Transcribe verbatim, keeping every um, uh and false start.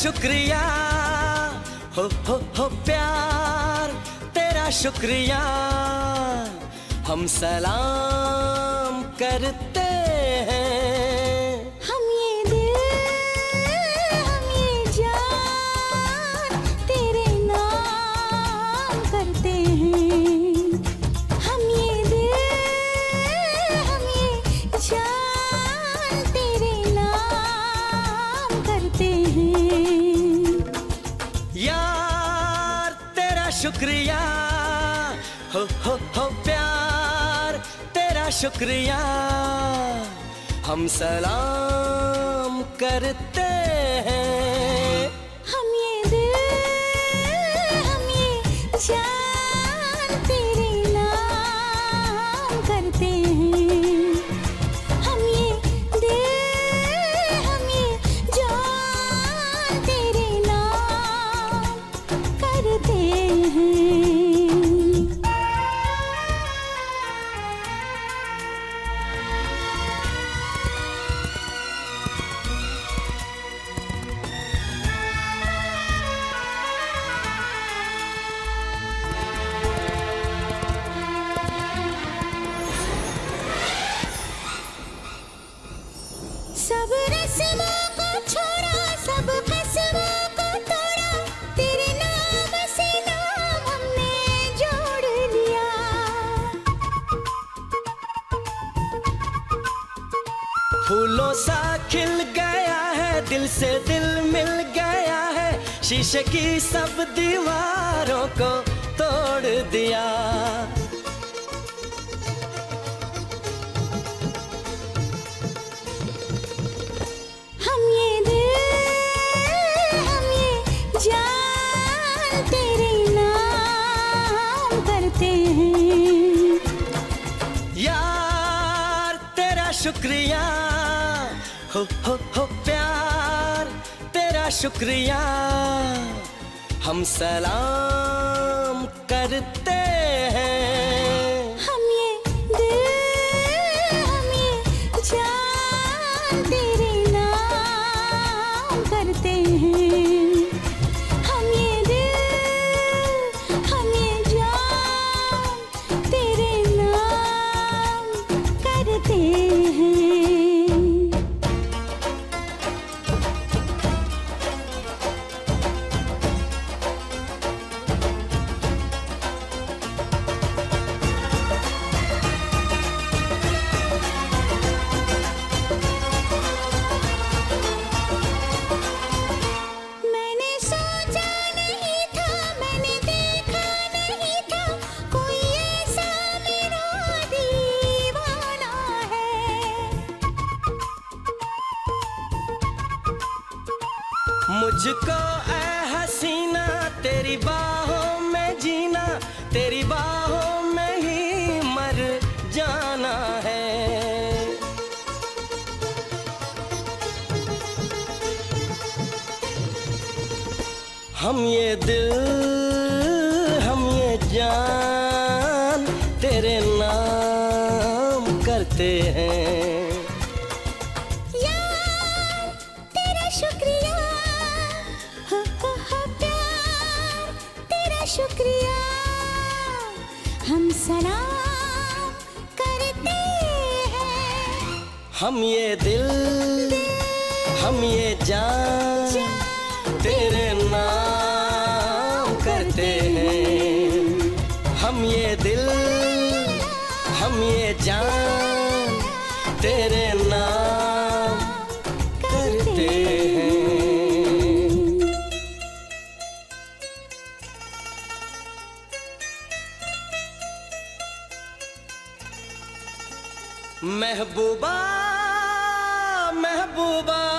शुक्रिया, हो हो हो प्यार तेरा शुक्रिया, हम सलाम करते हैं। हम ये दिल, हम ये जान तेरे नाम करते हैं। हम ये दिल, हम ये जान तेरे नाम करते हैं। यार तेरा शुक्रिया, हो हो हो प्यार तेरा शुक्रिया, हम सलाम करते हैं। हम ये दिल, हम ये जान तेरे नाम करते हैं। हम ये दिल, हम ये जान तेरे नाम करते हैं। सब रस्मों को छोड़ा, सब कसमों को तोड़ा, तेरे नाम से नाम हमने जोड़ लिया। फूलों सा खिल गया है, दिल से दिल मिल गया है, शीशे की सब दीवारों को तोड़ दिया। हम ये दिल, हम ये जान तेरे नाम करते हैं। यार तेरा शुक्रिया, हो हो हो प्यार तेरा शुक्रिया, हम सलाम करते हैं। हम ये दिल, हम ये जान तेरे नाम करते हैं। हम ये दिल, हम ये जान तेरे नाम करते हैं। मैंने सोचा नहीं था, मैंने देखा नहीं था, कोई ऐसा मेरा दीवाना है। मुझको ऐ हसीना तेरी बाहों में जीना, तेरी बाहों में ही मर जाना है। हम ये दिल, हम ये जान तेरे नाम करते हैं। यार तेरा शुक्रिया, हो हो हो प्यार तेरा शुक्रिया, हम सलाम करते हैं। हम ये दिल, हम ये जान तेरे नाम करते हैं। हम ये दिल, हम ये जान तेरे नाम करते हैं। महबूबा महबूबा